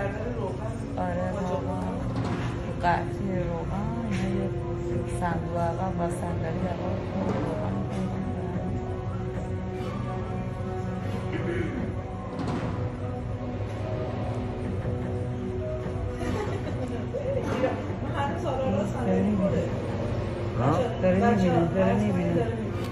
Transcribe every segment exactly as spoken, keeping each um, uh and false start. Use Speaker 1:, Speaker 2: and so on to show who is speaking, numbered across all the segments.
Speaker 1: آره روغن قطعی روغن یه صندوق عقب و صندلی عقب روغن داره میبینم داره میبینم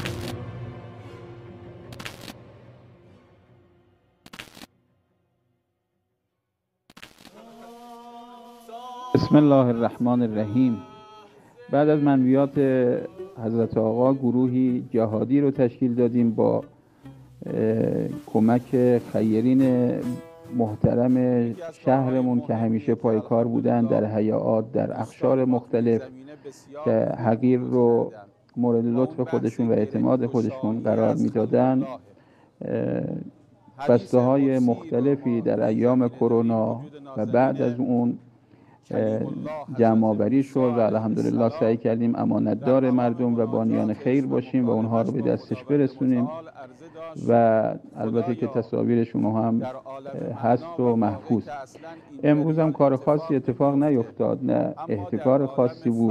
Speaker 2: بسم الله الرحمن الرحیم. بعد از منویات حضرت آقا گروهی جهادی رو تشکیل دادیم با کمک خیرین محترم شهرمون که همیشه پای کار بودن در هیئات در اقشار مختلف که حقیر رو مورد لطف خودشون و اعتماد خودشون قرار میدادن. بسته های مختلفی در ایام کرونا و بعد از اون جمع آوری شد و الحمدلله سعی کردیم امانتدار مردم و بانیان خیر باشیم و اونها رو به دستش برسونیم و البته که تصاویر شما هم هست و محفوظ. امروز هم کار خاصی اتفاق نیفتاد، نه احتکار خاصی بود.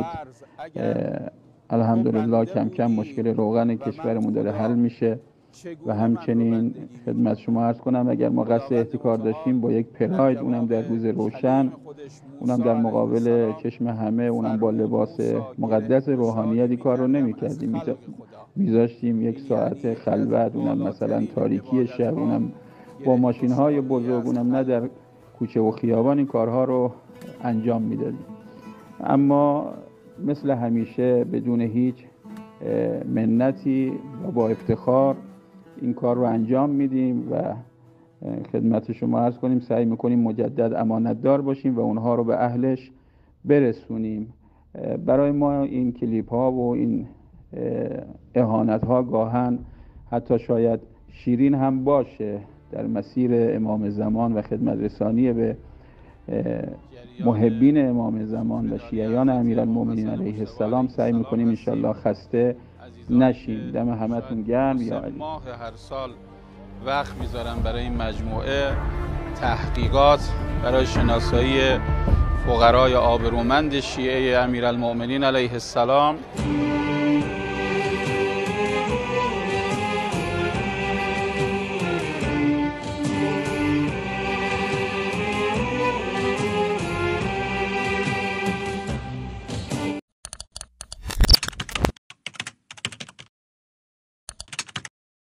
Speaker 2: الحمدلله کم کم مشکل روغن کشورمون داره حل میشه و همچنین خدمت شما عرض کنم اگر ما قصد احتکار داشتیم با یک پراید، اونم در روز روشن، اونم در مقابل چشم همه، اونم با لباس مقدس روحانیتی کار رو نمی کردیم، میذاشتیم یک ساعت خلوت، اونم مثلا تاریکی شب، اونم با ماشین های بزرگ، اونم نه در کوچه و خیابان این کارها رو انجام میدادیم. اما مثل همیشه بدون هیچ منتی و با افتخار این کار رو انجام میدیم و خدمت شما عرض کنیم سعی میکنیم مجدد امانتدار باشیم و اونها رو به اهلش برسونیم. برای ما این کلیپ ها و این اهانت ها گاهن حتی شاید شیرین هم باشه در مسیر امام زمان و خدمت رسانی به محبین امام زمان و شیعیان امیرالمومنین علیه السلام. سعی میکنیم انشالله خسته نشیم. دم همتون گرم. یا علی.
Speaker 3: ماه هر سال وقت میذارم برای این مجموعه تحقیقات برای شناسایی فقرای آبرومند شیعه امیرالمومنین علیه السلام.